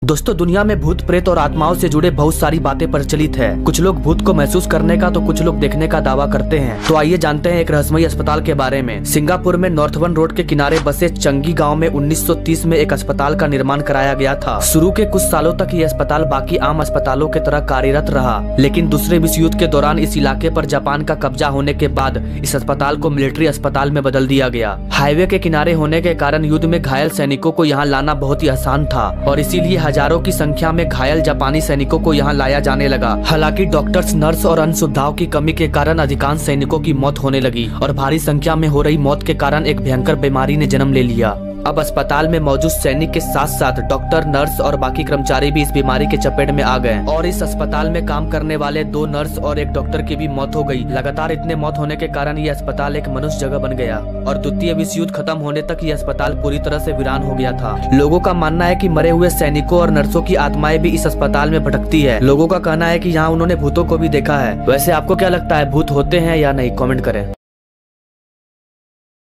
दोस्तों, दुनिया में भूत प्रेत और आत्माओं से जुड़े बहुत सारी बातें प्रचलित है। कुछ लोग भूत को महसूस करने का तो कुछ लोग देखने का दावा करते हैं। तो आइए जानते हैं एक रहस्यमयी अस्पताल के बारे में। सिंगापुर में नॉर्थवन रोड के किनारे बसे चंगी गांव में 1930 में एक अस्पताल का निर्माण कराया गया था। शुरू के कुछ सालों तक ये अस्पताल बाकी आम अस्पतालों के तरह कार्यरत रहा, लेकिन दूसरे विश्व युद्ध के दौरान इस इलाके पर जापान का कब्जा होने के बाद इस अस्पताल को मिलिट्री अस्पताल में बदल दिया गया। हाईवे के किनारे होने के कारण युद्ध में घायल सैनिकों को यहाँ लाना बहुत ही आसान था और इसीलिए हजारों की संख्या में घायल जापानी सैनिकों को यहाँ लाया जाने लगा। हालांकि डॉक्टर्स, नर्स और अन्य सुविधाओं की कमी के कारण अधिकांश सैनिकों की मौत होने लगी और भारी संख्या में हो रही मौत के कारण एक भयंकर बीमारी ने जन्म ले लिया। अब अस्पताल में मौजूद सैनिक के साथ साथ डॉक्टर, नर्स और बाकी कर्मचारी भी इस बीमारी के चपेट में आ गए और इस अस्पताल में काम करने वाले 2 नर्स और 1 डॉक्टर की भी मौत हो गई। लगातार इतने मौत होने के कारण ये अस्पताल एक मनुष्य जगह बन गया और द्वितीय विश्व युद्ध खत्म होने तक ये अस्पताल पूरी तरह से वीरान हो गया था। लोगों का मानना है कि मरे हुए सैनिकों और नर्सों की आत्माएं भी इस अस्पताल में भटकती है। लोगों का कहना है कि यहाँ उन्होंने भूतों को भी देखा है। वैसे आपको क्या लगता है, भूत होते हैं या नहीं? कमेंट करें।